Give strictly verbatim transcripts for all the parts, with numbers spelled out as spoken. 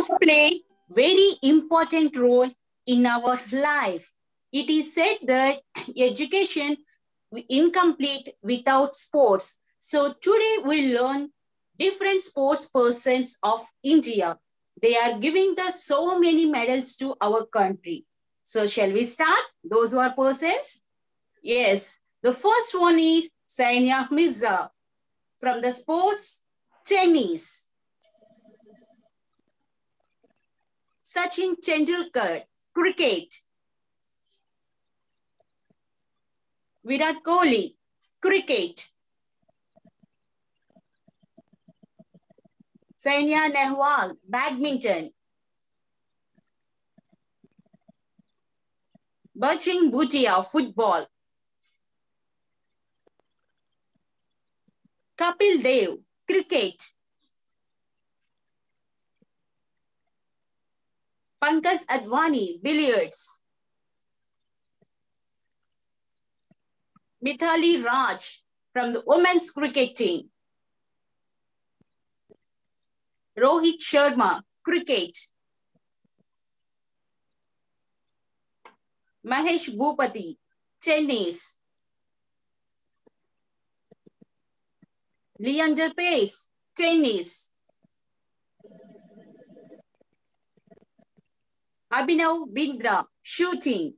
Sports play very important role in our life. It is said that education incomplete without sports. So today we learn different sports persons of India. They are giving the so many medals to our country. So shall we start? Those who are persons? Yes. The first one is Sainia Mirza from the sports tennis. Sachin Tendulkar, cricket. Virat Kohli, cricket. Saina Nehwal, badminton. Bachchan Bhutia, football. Kapil Dev, cricket. Pankaj Advani, billiards. Mithali Raj from the women's cricket team. Rohit Sharma, cricket. Mahesh Bhupati, tennis. Leander Pace, tennis. Abhinav Bindra, shooting.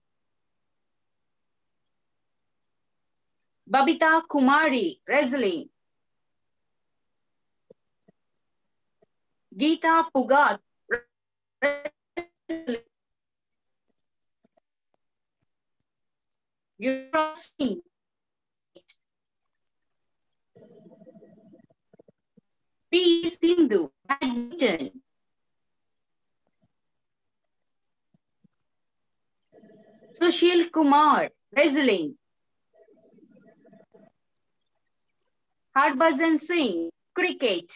Babita Kumari, wrestling. Geeta Pugat, wrestling. Swing. P V Sindhu, badminton. Sushil Kumar, wrestling. Harbhajan Singh, cricket.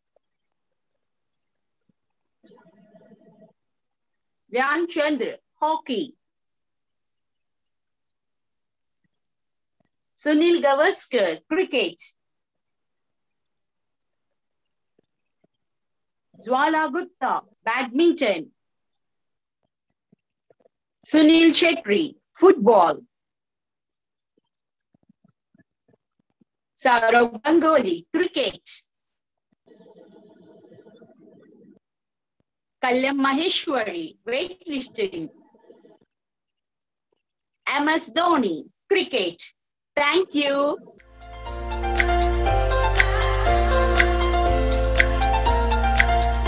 Dhyan Chandra, hockey. Sunil Gavaskar, cricket. Jwala Gupta, badminton. Sunil Chetri, football. Saurav Ganguly, cricket. Kallam Maheshwari, weightlifting. M S Dhoni, cricket. Thank you.